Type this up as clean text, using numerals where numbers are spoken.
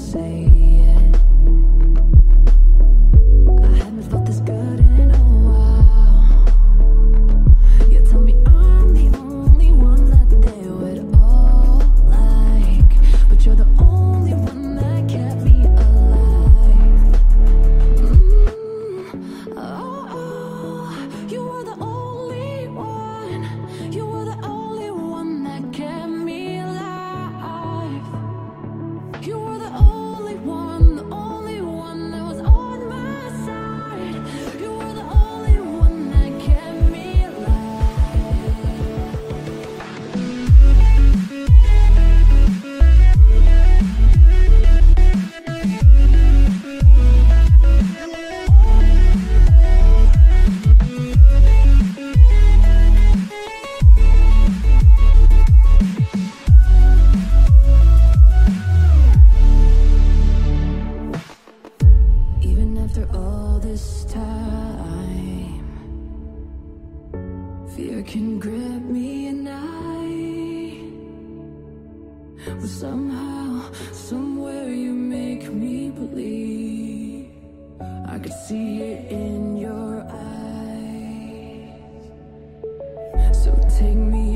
say it. I haven't felt this good in a while. You tell me I'm the only one that they would all like, but you're the only one that kept me alive. You were the only one. You were the only one that kept me alive. You were the only one that was on my side. You were the only one that kept me Even after all this time, fear can grip me and but somehow, somewhere you make me believe. I could see it in your eyes. So take me